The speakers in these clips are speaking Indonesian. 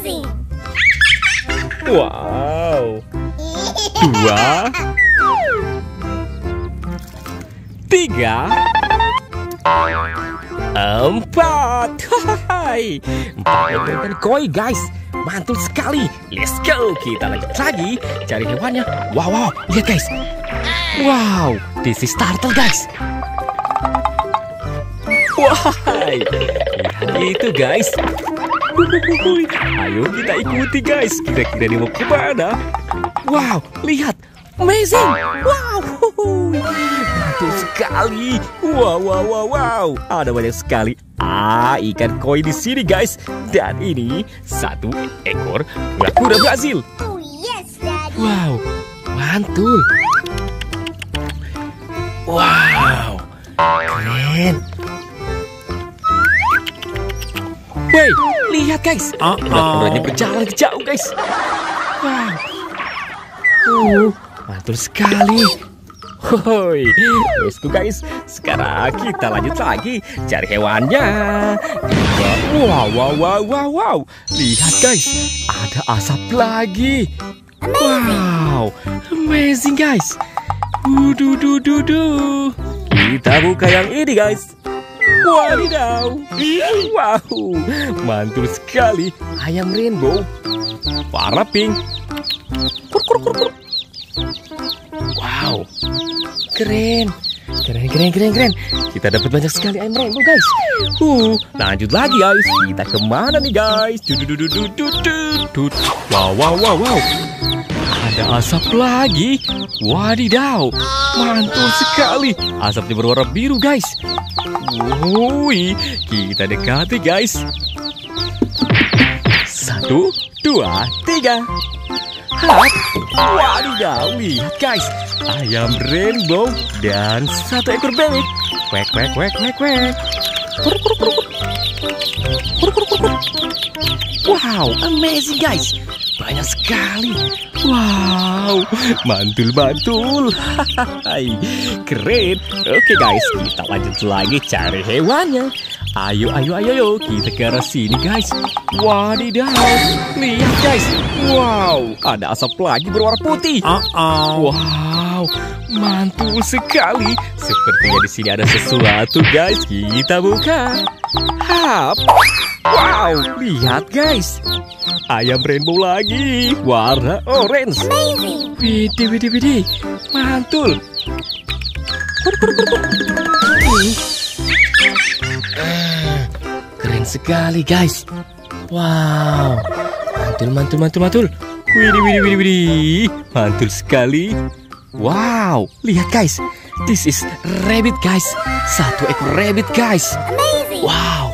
Wow. 2, 3, 4. Hai, 4 koi guys. Mantul sekali. Let's go. Kita lanjut lagi cari hewannya. Wow, lihat guys. Wow, this is turtle guys. Wahai, lihat itu guys. Ayo kita ikuti guys. Kira-kira dia mau kemana? Wow, lihat. Amazing. Wow, mantul sekali. Wow. Ada banyak sekali ikan koi di sini guys. Dan ini satu ekor kura-kura Brazil. Oh yes, Daddy. Wow, mantul. Wow, keren. Wey, lihat guys. Kura-kuranya berjalan jauh guys. Wow, mantul sekali. Hoi, let's go guys. Sekarang kita lanjut lagi cari hewannya. Wow. Lihat guys, ada asap lagi. Wow, amazing guys. Kita buka yang ini guys. Wadidaw. Wow, mantul sekali. Ayam rainbow warna pink. Wow, keren. Kita dapat banyak sekali ayam rainbow guys. Lanjut lagi guys. Kita kemana nih guys? Wow. Ada asap lagi. Wadidaw, mantul sekali. Asapnya berwarna biru guys. Woi, kita dekati guys. 1, 2, 3. Wadidaw, lihat guys. Ayam rainbow dan satu ekor bebek. Kwek. Wow, amazing guys. Banyak sekali. Wow, mantul. Hai, keren. Oke guys, kita lanjut lagi cari hewannya. Ayo, kita ke arah sini guys. Wadidaw, lihat guys. Wow, ada asap lagi berwarna putih. Wow, mantul sekali. Sepertinya di sini ada sesuatu guys. Kita buka. Wow, lihat guys. Ayam rainbow lagi, warna orange. Widih, mantul. Keren sekali guys. Wow, mantul. Widih, mantul sekali. Wow, lihat guys. This is rabbit guys. Satu ekor rabbit guys. Wow.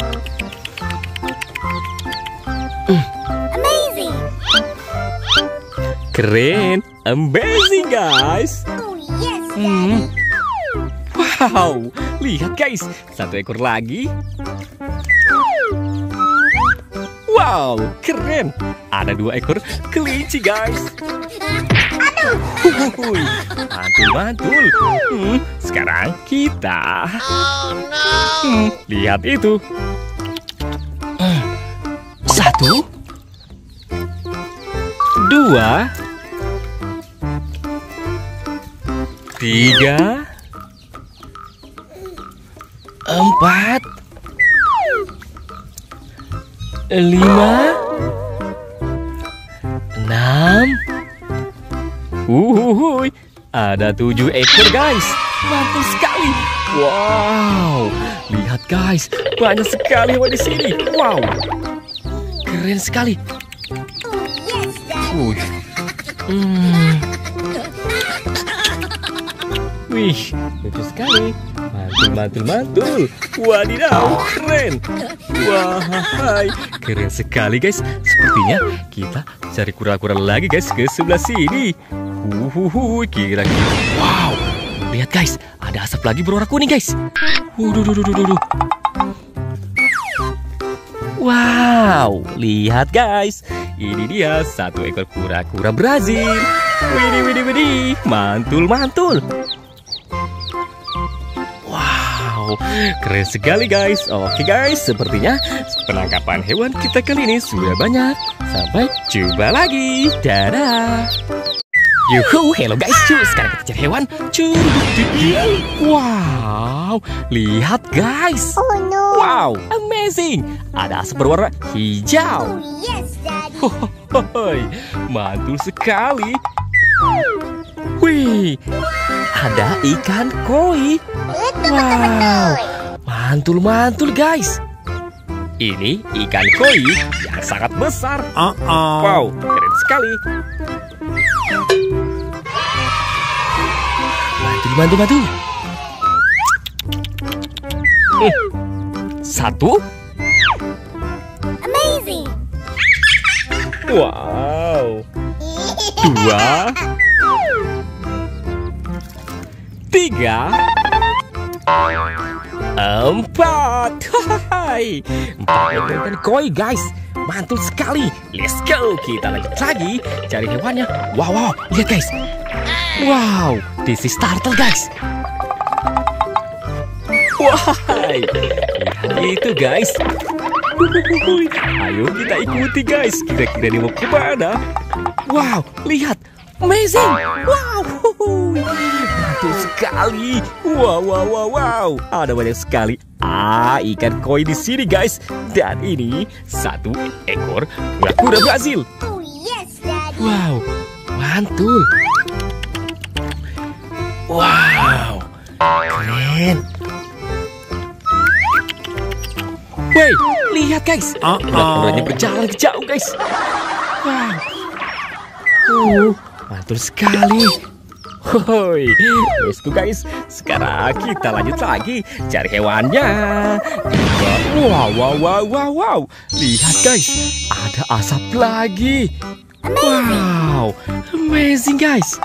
Keren, amazing guys. Oh yes, Daddy. Wow, lihat guys, satu ekor lagi. Wow, keren. Ada 2 ekor kelinci guys. Mantul. Sekarang kita lihat itu. 1, 2, 3, 4, 5, 6. Ada 7 ekor guys. Mantul sekali. Wow, lihat guys, banyak sekali hewan di sini. Wow, keren sekali. Oh yes, Daddy. Wih, lucu sekali. Mantul. Wadidaw, keren. Wahai, keren sekali guys. Sepertinya kita cari kura-kura lagi guys ke sebelah sini. Kira-kira. Wow, lihat guys, ada asap lagi berwarna kuning guys. Wow, lihat guys. Ini dia satu ekor kura-kura Brazil. Widih, mantul. Wow, Wow, keren sekali guys. Oke guys, sepertinya penangkapan hewan kita kali ini sudah banyak. Sampai jumpa lagi. Dadah. Yuhu, hello guys, cuy. Sekarang kita cari hewan. Wow, lihat guys. Oh no. Wow, amazing. Ada asap berwarna hijau. Oh yes, Daddy. Hohohoi, mantul sekali. Wih, ada ikan koi. Wow, mantul-mantul guys. Ini ikan koi yang sangat besar. Wow, keren sekali. Mantul. Satu. Amazing. Wow. Dua. Tiga. Empat. Hai. Empat ikan koi guys. Mantul sekali. Let's go. Kita lanjut lagi cari hewannya. Wow. Lihat guys. Wow. This is turtle guys. Wahai. Lihat itu guys. Ayo kita ikuti guys. Kira-kira dia mau kemana? Wow. Lihat. Amazing. Wow. Mantul sekali. Wow. Ada banyak sekali ikan koi di sini guys. Dan ini satu ekor kura-kura Brazil. Oh yes, Daddy. Wow, mantul. Wow, keren. Wey, lihat guys. Kura-kuranya berjalan jauh guys. Wow, mantul sekali. Hoi, let's go guys. Sekarang kita lanjut lagi cari hewannya. Wow. Lihat guys, ada asap lagi. Wow, amazing guys.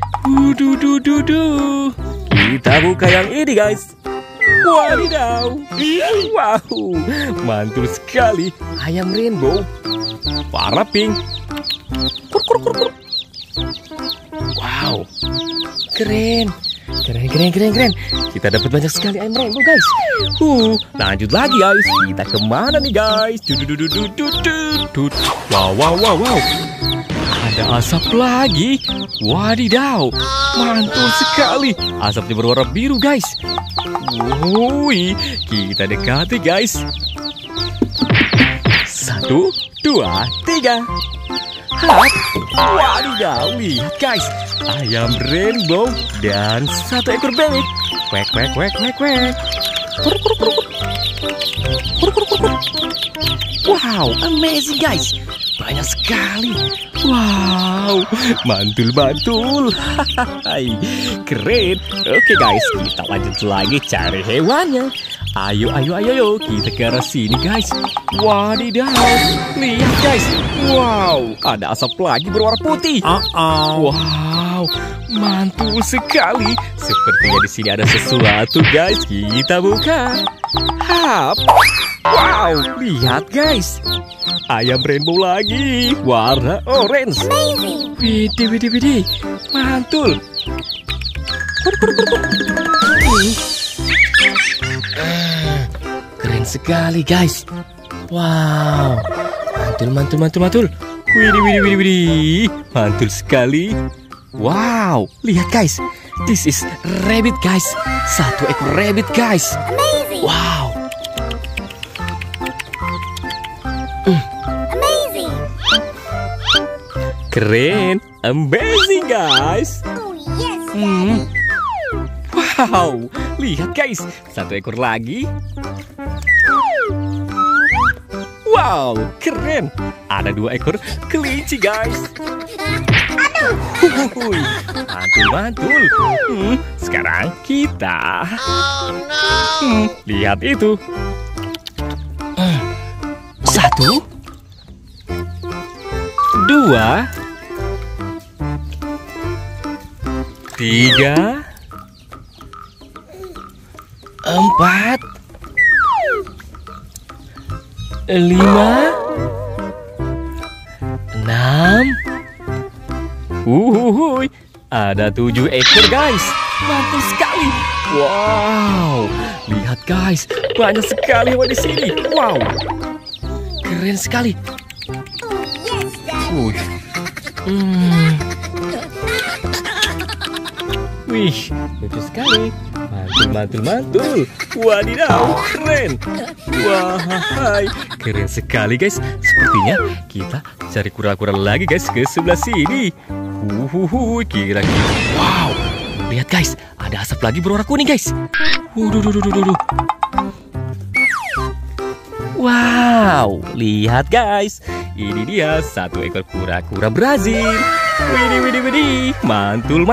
Kita buka yang ini guys. Wadidaw. Wow, mantul sekali. Ayam rainbow warna pink. Wow, keren. Kita dapat banyak sekali ayam rainbow guys. Lanjut lagi guys. Kita kemana nih guys? Wow. Ada asap lagi. Wadidaw, mantul sekali. Asapnya berwarna biru guys. Wih, kita dekati guys. 1, 2, 3. Wadidaw, lihat guys. Ayam rainbow dan satu ekor bebek. Kwek. Wow, amazing guys. Banyak sekali. Wow, mantul. Hai, keren. Oke guys, kita lanjut lagi cari hewannya. Ayo, kita ke arah sini guys. Wadidaw, lihat guys. Wow, ada asap lagi berwarna putih. Wow, mantul sekali. Sepertinya di sini ada sesuatu guys. Kita buka. Wow, lihat guys. Ayam rainbow lagi, warna orange. Widih, mantul. Keren sekali guys. Wow, mantul. Widih, mantul sekali. Wow, lihat guys. This is rabbit guys. Satu ekor rabbit guys. Wow. Keren, amazing guys. Oh yes, Daddy. Wow, lihat guys, satu ekor lagi. Wow, keren. Ada 2 ekor kelinci guys. Mantul. Sekarang kita lihat itu. 1, 2, 3, 4, 5, 6. ada 7 ekor guys. Mantul sekali. Wow, lihat guys, banyak sekali hewan di sini. Wow, keren sekali. Yes, Daddy. Wih, lucu sekali. Mantul. Wadidaw, keren. Wah, keren sekali guys. Sepertinya kita cari kura-kura lagi guys ke sebelah sini. Kira-kira. Wow, lihat guys, ada asap lagi berwarna kuning guys. Wow, lihat guys, ini dia 1 ekor kura-kura Brazil. Widih, mantul.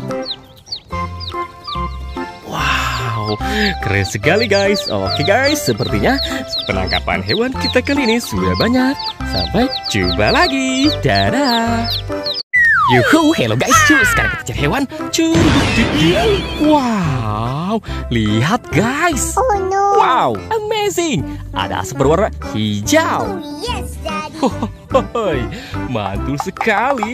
Wow, keren sekali guys. Oke guys, sepertinya penangkapan hewan kita kali ini sudah banyak. Sampai jumpa lagi. Dadah. Yuhu, hello guys, sekarang kita cari hewan. Wow, lihat guys. Oh no. Wow, amazing. Ada asap berwarna hijau. Oh yes, Daddy. Hohohoi, mantul sekali.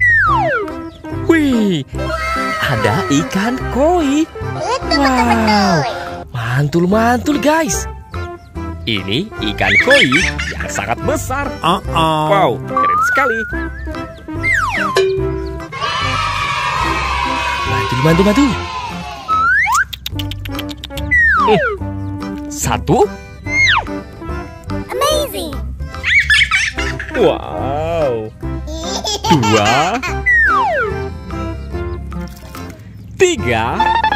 Wih, ada ikan koi. Wow, mantul guys. Ini ikan koi yang sangat besar. Wow, keren sekali. Bantu. 1. Amazing. Wow. 2. 3.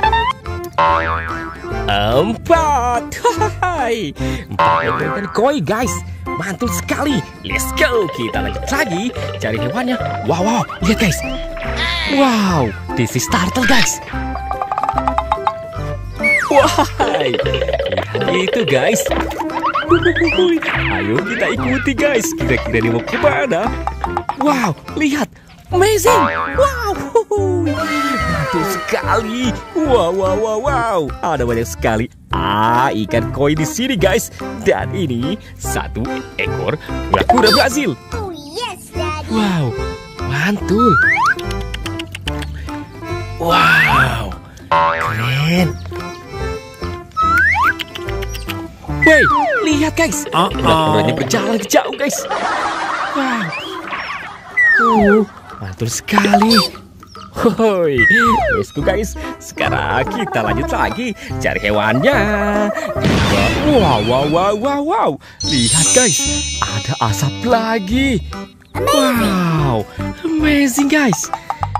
4. Hai, 4 ekor ikan koi guys. Mantul sekali. Let's go. Kita lanjut lagi cari hewannya. Wow, lihat guys. Wow, this is turtle guys. Wahai, lihat itu guys. Ayo kita ikuti guys. Kira-kira dia mau kemana? Wow, lihat. Amazing. Wow, mantul sekali. Wow. Ada banyak sekali ikan koi di sini guys. Dan ini 1 ekor kura-kura Brazil. Oh yes, Daddy. Wow, mantul. Wow, keren. Wey, lihat guys. Kura-kuranya berjalan jauh guys. Wow. Mantul sekali. Hoi, let's go guys. Sekarang kita lanjut lagi cari hewannya. Wow. Lihat guys, ada asap lagi. Wow, amazing guys.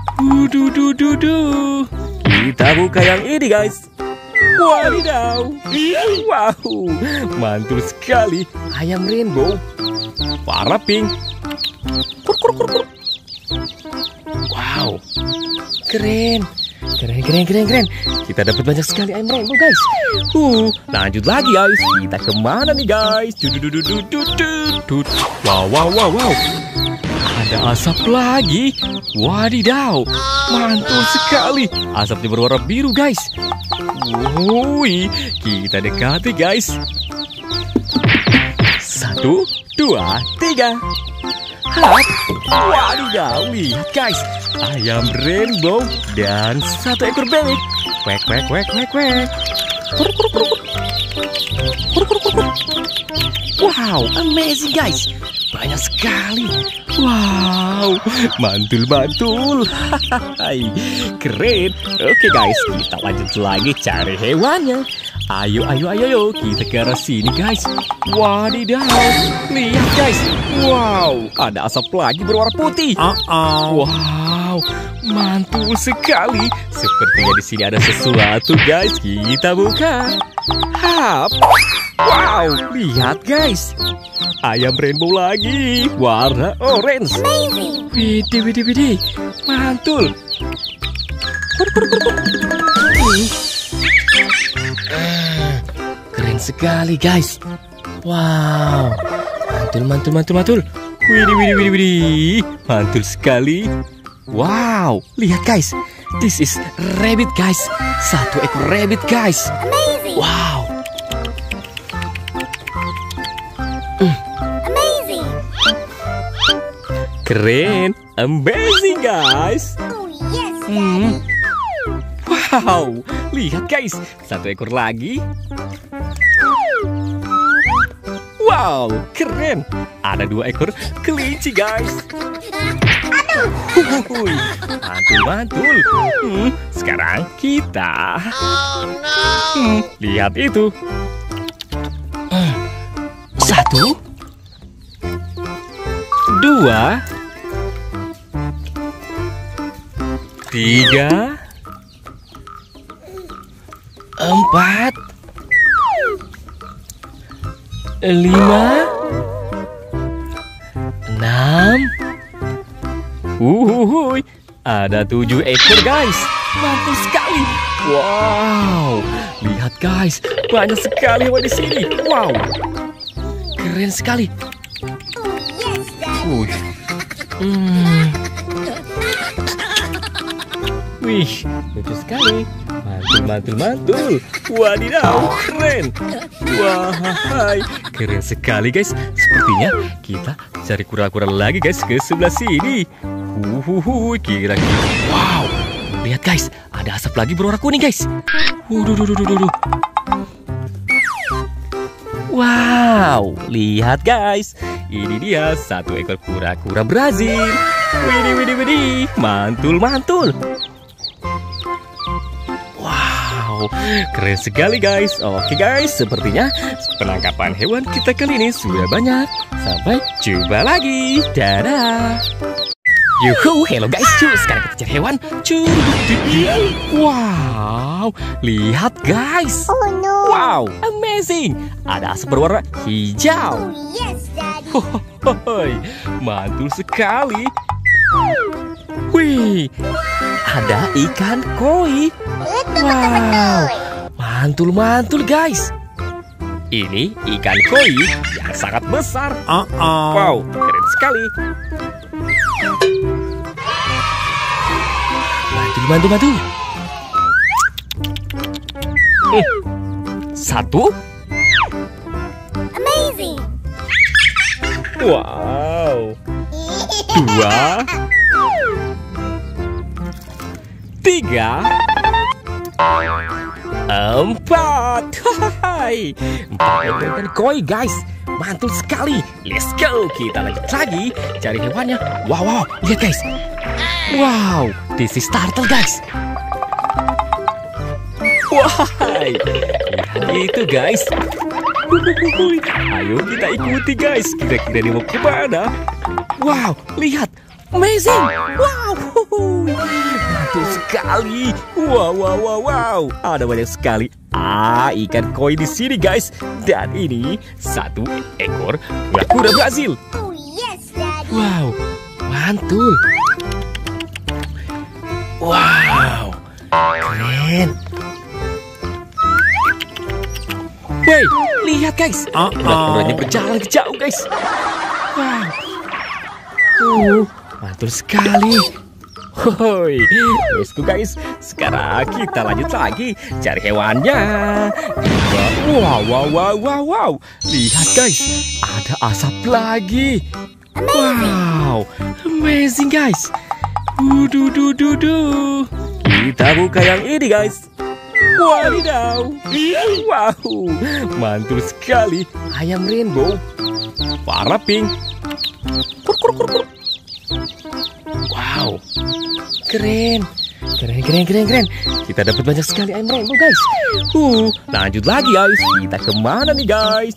Kita buka yang ini guys. Wadidaw. Wow, mantul sekali. Ayam rainbow warna pink. Wow, keren. Kita dapat banyak sekali ayam rainbow guys. Lanjut lagi guys. Kita kemana nih guys? Wow. Ada asap lagi. Wadidaw, mantul sekali. Asapnya berwarna biru guys. Wih, kita dekati guys. 1, 2, 3. Hap. Wadidaw, lihat guys. Ayam rainbow dan 1 ekor bebek. Kwek. Wow, amazing guys. Banyak sekali. Wow, mantul. Hai, keren. Oke guys, kita lanjut lagi cari hewannya. Ayo, kita ke arah sini guys. Wadidaw, lihat guys. Wow, ada asap lagi berwarna putih. Wow, mantul sekali. Sepertinya di sini ada sesuatu guys. Kita buka. Hap. Wow, lihat guys. Ayam rainbow lagi, warna orange. Widih, mantul. Keren sekali guys. Wow, mantul. Widih, mantul sekali. Wow, lihat guys. This is rabbit guys. 1 ekor rabbit guys. Wow. Keren, amazing guys. Oh yes, Daddy. Wow, lihat guys, satu ekor lagi. Wow, keren. Ada 2 ekor kelinci guys. Wuih, mantul-mantul. Sekarang kita lihat itu. 1, 2, 3, 4, 5, 6. Ada 7 ekor guys. Mantul sekali. Wow, lihat guys, banyak sekali hewan di sini. Wow, keren sekali. Yes, Daddy. Wih, lucu sekali. Mantul. Wadidaw, keren. Wah, keren sekali guys. Sepertinya kita cari kura-kura lagi guys ke sebelah sini. Kira-kira. Wow, lihat guys, ada asap lagi berwarna kuning guys. Wow, lihat guys. Ini dia 1 ekor kura-kura Brazil. Widih, mantul. Wow, keren sekali guys. Oke guys, sepertinya penangkapan hewan kita kali ini sudah banyak. Sampai jumpa lagi. Dadah. Yuhu, hello guys, sekarang kita cari hewan. Wow, lihat guys. Oh no. Wow, amazing. Ada asap berwarna hijau. Oh yes, Daddy. Hohoy, mantul sekali. Wih, ada ikan koi. Wow, mantul guys. Ini ikan koi yang sangat besar. Wow, keren sekali. Bantu. 1. Amazing. Wow. 2, 3, 4. Hai, 4 ekor koi guys. Mantul sekali. Let's go. Kita lanjut lagi cari hewannya. Wow, lihat guys. Wow, this is turtle guys. Wahai, lihat itu guys. Ayo kita ikuti guys. Kira-kira dia mau kemana? Wow, lihat. Amazing. Wow, mantul sekali. Wow. Ada banyak sekali ikan koi di sini guys. Dan ini 1 ekor kura-kura Brazil. Oh yes, Daddy. Wow, mantul. Wow, keren. Wey, lihat guys. Kura-kuranya berjalan jauh guys. Wow. Mantul sekali. Hoi, let's go guys. Sekarang kita lanjut lagi cari hewannya. Wow. Lihat guys, ada asap lagi. Wow, amazing guys. Kita buka yang ini guys. Wadidaw. Wow, mantul sekali. Ayam rainbow warna pink. Wow, keren. Kita dapat banyak sekali ayam rainbow guys. Lanjut lagi guys. Kita kemana nih guys?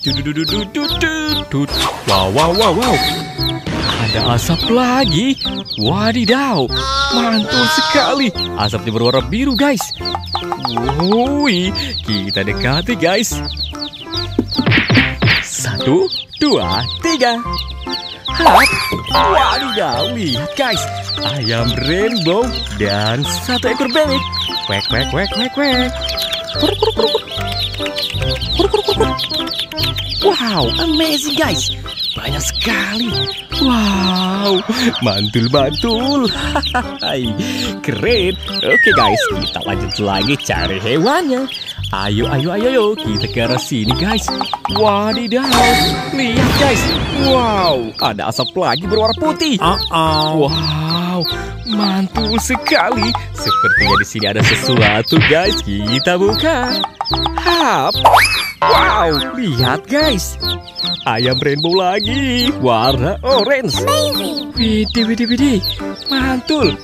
Wow. Ada asap lagi. Wadidaw, mantul sekali. Asapnya berwarna biru guys. Wih, kita dekati guys. 1, 2, 3. Wadidaw, lihat guys. Ayam rainbow dan 1 ekor bebek. Kwek. Wow, amazing guys. Banyak sekali. Wow, mantul. Hai, keren. Oke guys, kita lanjut lagi cari hewannya. Ayo, kita ke arah sini guys. Wadidaw, lihat guys. Wow, ada asap lagi berwarna putih. Wow, mantul sekali. Sepertinya di sini ada sesuatu guys. Kita buka. Hap. Wow, lihat guys. Ayam rainbow lagi, warna orange. Widih, mantul.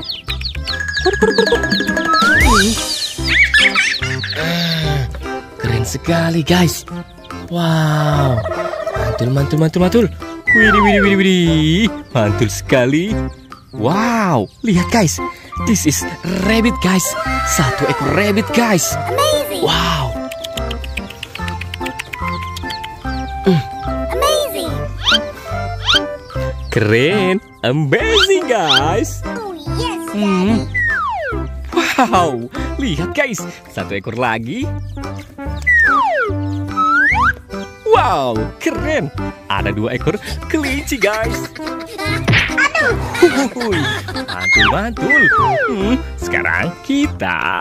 Keren sekali guys. Wow, mantul. Widih, mantul sekali. Wow, lihat guys. This is rabbit guys. Satu ekor rabbit guys. Wow. Keren, amazing guys. Wow, lihat guys, satu ekor lagi. Wow, keren. Ada 2 ekor kelinci guys. Mantul. Sekarang kita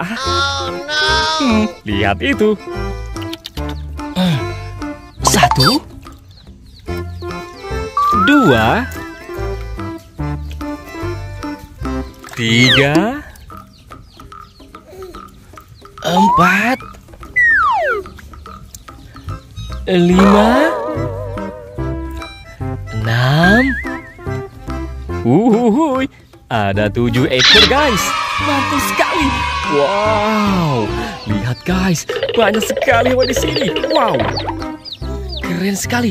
lihat itu. 1, 2, 3, 4, 5, 6. Ada 7 ekor guys. Mantul sekali. Wow, lihat guys, banyak sekali hewan di sini. Wow, keren sekali.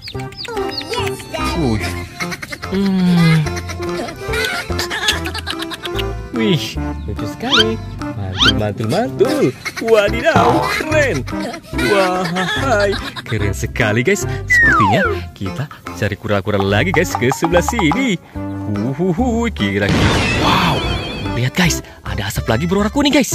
Wih, lucu sekali. Mantul. Wadidaw, keren. Wah, keren sekali guys. Sepertinya kita cari kura-kura lagi guys ke sebelah sini. Kira-kira. Wow, lihat guys, ada asap lagi berwarna kuning guys.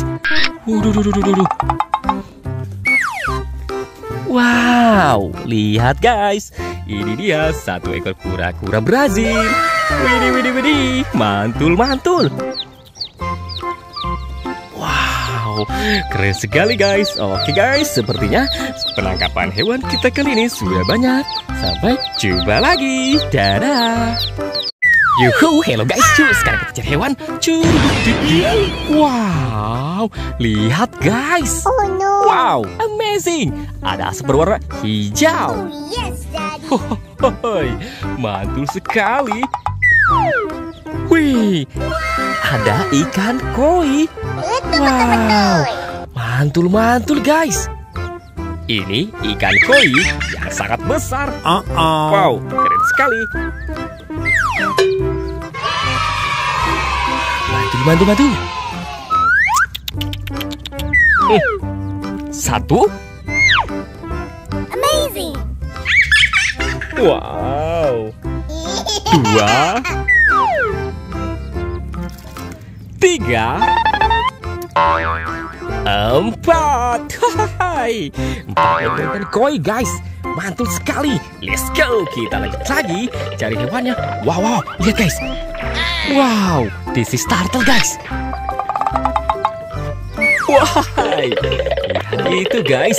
Wow, lihat guys. Ini dia 1 ekor kura-kura Brazil. Widih, mantul. Wow, keren sekali guys. Oke guys, sepertinya penangkapan hewan kita kali ini sudah banyak. Sampai jumpa lagi. Dadah. Yuhu, hello guys, sekarang kita cari hewan. Wow, lihat guys. Oh no. Wow, amazing. Ada asap berwarna hijau. Mantul sekali. Wih, ada ikan koi. Wow, mantul guys. Ini ikan koi yang sangat besar. Wow, keren sekali. Mantul. 1. Amazing. Wow. 2, 3, 4. 4 ekor koi guys. Mantul sekali. Let's go. Kita lanjut lagi cari hewannya. Wow, lihat guys. Wow, this is turtle guys. Wah, lihat itu guys.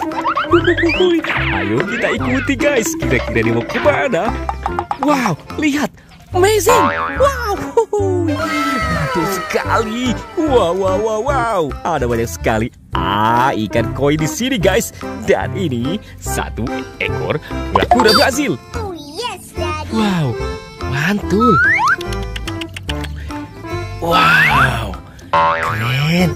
Ayo kita ikuti guys. Kira-kira dia mau kemana? Wow, lihat. Amazing. Wow, mantul sekali. Wow. Ada banyak sekali ikan koi di sini guys. Dan ini 1 ekor kura-kura Brazil. Wow, mantul. Wow, keren.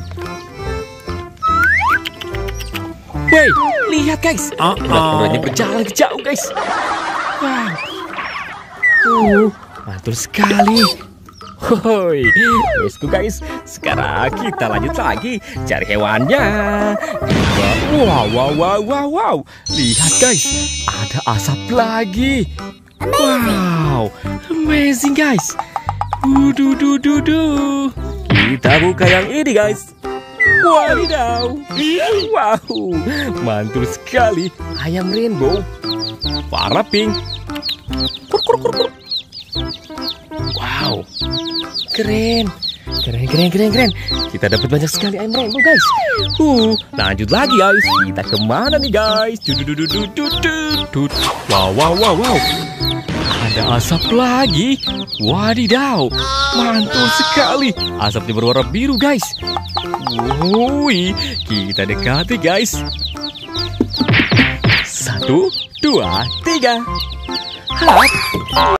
Wey, lihat guys. Kura-kuranya berjalan ke jauh guys. Wow. Mantul sekali. Let's go guys. Sekarang kita lanjut lagi cari hewannya. Wow. Lihat guys, ada asap lagi. Wow, amazing guys. Kita buka yang ini guys. Wadidaw. Wow, mantul sekali. Ayam rainbow warna pink. Wow, keren. Keren. Kita dapat banyak sekali ayam rainbow, guys. Lanjut lagi, guys. Kita kemana nih, guys? Wow. Ada asap lagi. Wadidaw, mantul sekali. Asapnya berwarna biru, guys. Wih, kita dekati, guys. 1, 2, 3. Hap.